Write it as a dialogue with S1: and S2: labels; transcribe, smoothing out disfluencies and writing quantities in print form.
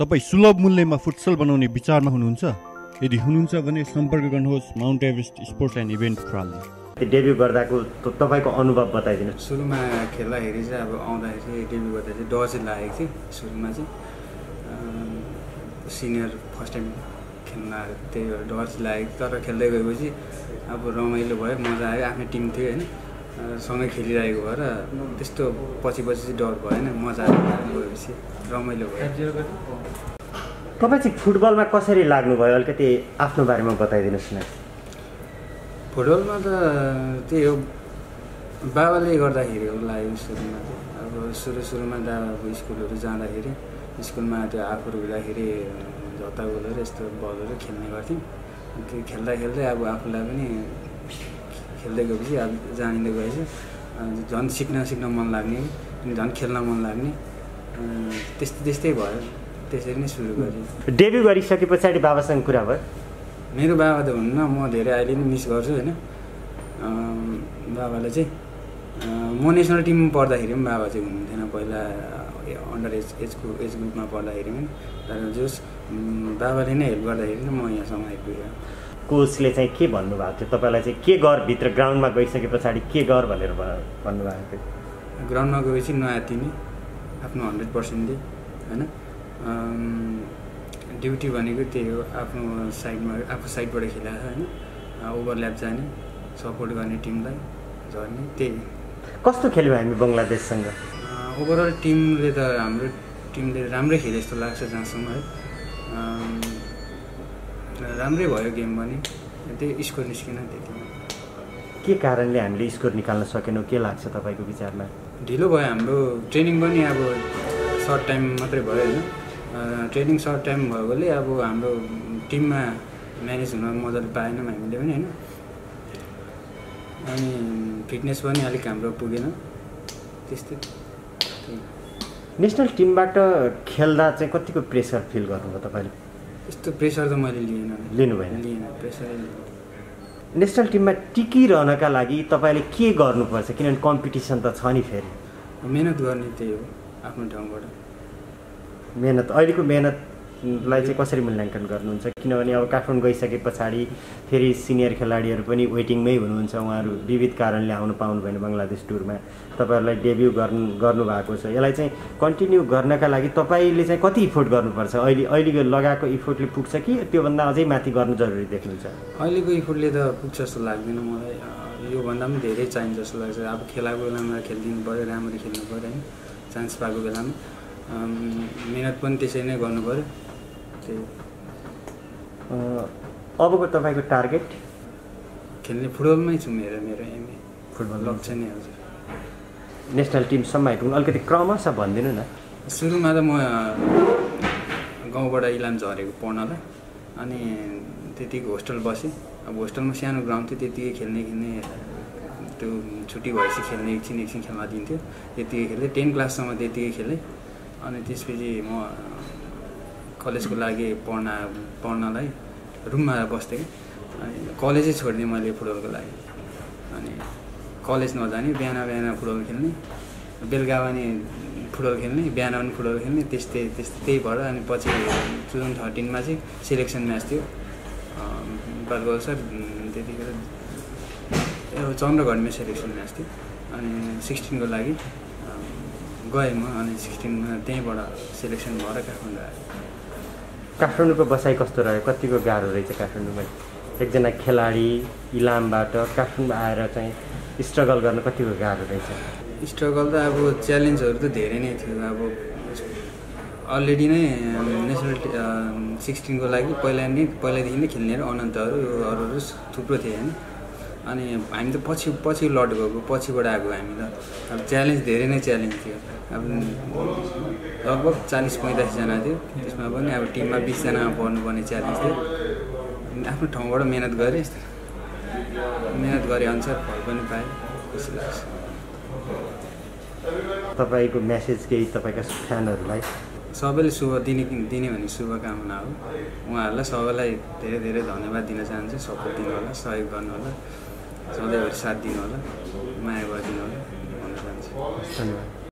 S1: तपाईं सुलभ मूल्यमा फुटसल बनाउने विचारमा हुनुहुन्छ? यदि हुनुहुन्छ भने सम्पर्क गर्नुहोस् Mount Everest sports and event प्रणाली।
S2: डेब्यु गर्दाको तपाईको अनुभव बताइदिनु।
S3: सुरुमा खेल्दाखेरि चाहिँ अब आउँदाखेरि डेब्यु गर्दा चाहिँ डर चाहिँ लागेको थियो। सुरुमा चाहिँ सिनियर फर्स्ट टाइम खेल्न आएको, त्यही भएर डर चाहिँ लागेको। तर खेल्दै गएपछि अब रमाइलो भयो, मजा आयो। आफ्नै टिम थियो होइन, सँगै खेलिरहेको भएर त्यस्तो पछि चाहिँ डर भएन, मजा आयो। गएपछि रमाइलो भयो।
S2: तपाईँ चाहिँ फुटबलमा कसरी लाग्नुभयो, अलिकति आफ्नो बारेमा बताइदिनुहोस् न।
S3: फुटबलमा त त्यही हो, बाबाले गर्दाखेरि हो लाग्यो सुरुमा चाहिँ। अब सुरुमा त अब स्कुलहरू जाँदाखेरि स्कुलमा त्यो आफूहरू हुँदाखेरि झट्टा गोलहरू यस्तो बलहरू खेल्ने गर्थ्यौँ। त्यो खेल्दा अब आफूलाई पनि खेल्दै गएपछि अब जानिँदै गएपछि झन् सिक्न मन लाग्ने, झन् खेल्न मन लाग्ने, त्यस्तै भयो। त्यसरी नै सुरु गरेँ।
S2: डेब्यु गरिसके पछाडि बाबासँग कुरा भयो?
S3: मेरो बाबा त हुन्न, म धेरै अहिले पनि मिस गर्छु होइन। बाबाले चाहिँ म नेसनल टिममा पढ्दाखेरि पनि बाबा चाहिँ हुनुहुन्थेन। पहिला अन्डर एज ग्रुपमा पढ्दाखेरि पनि, तर जस बाबाले नै हेल्प गर्दाखेरि म यहाँसम्म आइपुगेँ।
S2: कोचले चाहिँ के भन्नुभएको थियो तपाईँलाई? चाहिँ के गर भित्र ग्राउन्डमा गइसके पछाडि के गर भनेर भन्नुभएको थियो?
S3: ग्राउन्डमा गएपछि नआत्तिने, आफ्नो 100% दे होइन। ड्युटी भनेको त्यही हो, आफ्नो साइडबाट खेलाएको होइन। ओभरल्याप जाने, सपोर्ट गर्ने टिमलाई, झर्ने, त्यही।
S2: कस्तो खेल्यौँ हामी बङ्गलादेशसँग?
S3: ओभरअल टिमले त हाम्रो टिमले राम्रै खेले जस्तो लाग्छ जहाँसम्म है। राम्रै भयो गेम पनि, त्यही स्कोर निस्किन त्यति।
S2: के कारणले हामीले स्कोर निकाल्न सकेनौँ, के लाग्छ तपाईँको विचारमा?
S3: ढिलो भयो हाम्रो ट्रेनिङ पनि। अब सर्ट टाइम मात्रै भयो होइन। ट्रेनिङ सर्ट टाइम भएकोले अब हाम्रो टिममा म्यानेज हुन मजाले पाएनौँ हामीले पनि होइन। अनि फिटनेस पनि अलिक हाम्रो पुगेन, त्यस्तै।
S2: नेसनल टिमबाट खेल्दा चाहिँ कतिको प्रेसर फिल गर्नुभयो तपाईँले?
S3: यस्तो प्रेसर त मैले
S2: लिनु भएन?
S3: प्रेसर।
S2: नेसनल टिममा टिकिरहनका लागि तपाईँले के गर्नुपर्छ? किनभने कम्पिटिसन त छ नि फेरि।
S3: मेहनत गर्ने, त्यही हो आफ्नो ठाउँबाट।
S2: मेहनत, अहिलेको मेहनतलाई चाहिँ कसरी मूल्याङ्कन गर्नुहुन्छ? किनभने अब काठमाडौँ गइसके पछाडि फेरि सिनियर खेलाडीहरू पनि वेटिङमै हुनुहुन्छ। उहाँहरू विविध कारणले आउनु पाउनु भएन बङ्गलादेश टुरमा। तपाईँहरूलाई डेब्यु गर्नुभएको छ। यसलाई चाहिँ कन्टिन्यू गर्नका लागि तपाईँले चाहिँ कति इफोर्ट गर्नुपर्छ? अहिलेको लगाएको इफोर्टले पुग्छ कि त्योभन्दा अझै माथि गर्नु जरुरी देख्नुहुन्छ?
S3: अहिलेको इफोर्टले त पुग्छ जस्तो लाग्दैन मलाई। योभन्दा पनि धेरै चाहिन्छ जस्तो लाग्छ। अब खेलाको बेलामा खेलिदिनु पऱ्यो, राम्ररी खेल्नु पऱ्यो होइन। चान्स पाएको बेलामा मेहनत पनि त्यसरी नै गर्नु पऱ्यो, त्यही।
S2: अबको तपाईँको टार्गेट?
S3: खेल्ने फुटबलमै छु। मेरो एम फुटबल लक्ष्य नै हजुर।
S2: नेसनल टिमसम्म आइपुग्नु अलिकति क्रमशः भनिदिनु न।
S3: सुरुमा त म गाउँबाट इलाम झरेको पढ्नलाई, अनि त्यतिकै होस्टेल बसेँ। अब होस्टेलमा सानो ग्राउन्ड थियो, त्यतिकै खेल्ने त्यो छुट्टी भएपछि खेल्ने एकछिन खेल्न दिन्थ्यो, त्यतिकै खेलेँ। 10 क्लाससम्म त्यतिकै खेलेँ। अनि त्यसपछि म कलेजको लागि पढ्नलाई रुममा बस्थेँ। अनि कलेजै छोडिदिएँ मैले फुटबलको लागि। अनि कलेज नजाने, बिहान फुटबल खेल्ने, बेलुका पनि फुटबल खेल्ने, बिहान पनि फुटबल खेल्ने, त्यही भएर। अनि पछि 2013मा चाहिँ सेलेक्सन म्याच थियो बालगोल सर, त्यतिखेर चन्द्रगढमा सेलेक्सन म्याच थियो। अनि 16 को लागि गएँ म। अनि 16मा त्यहीँबाट सेलेक्सन भएर काठमाडौँ आएँ।
S2: काठमाडौँको बसाइ कस्तो रह्यो? कतिको गाह्रो रहेछ काठमाडौँमा? एकजना खेलाडी इलामबाट काठमाडौँ आएर चाहिँ स्ट्रगल गर्न कतिको गाह्रो रहेछ? स्ट्रगल
S3: त अब च्यालेन्जहरू त धेरै नै थियो। अब अलरेडी नै नेसनल 16 को लागि पहिलादेखि नै खेल्ने अनन्तहरू अरूहरू थुप्रो थिए होइन। अनि हामी त पछि लड गएको, पछिबाट आएको हामी त। अब च्यालेन्ज धेरै नै च्यालेन्ज थियो। अब लगभग 40-45 जना थियो। त्यसमा पनि अब टिममा 20 जनामा पर्नुपर्ने च्यालेन्ज थियो। आफ्नो ठाउँबाट मेहनत गरेँ, मेहनत गरे अनुसार फल पनि पाएँ, खुसी लाग्छ।
S2: तपाईँको मेसेज केही तपाईँका फ्यानहरूलाई?
S3: सबैले शुभ दिने भने शुभकामना हो। उहाँहरूलाई सबैलाई धेरै धेरै धन्यवाद दिन चाहन्छु। सपोर्ट दिनु होला, सहयोग गर्नु होला, सधैँभरि साथ दिनु होला, माया गरिदिनु होला भन्न चाहन्छु।
S2: धन्यवाद।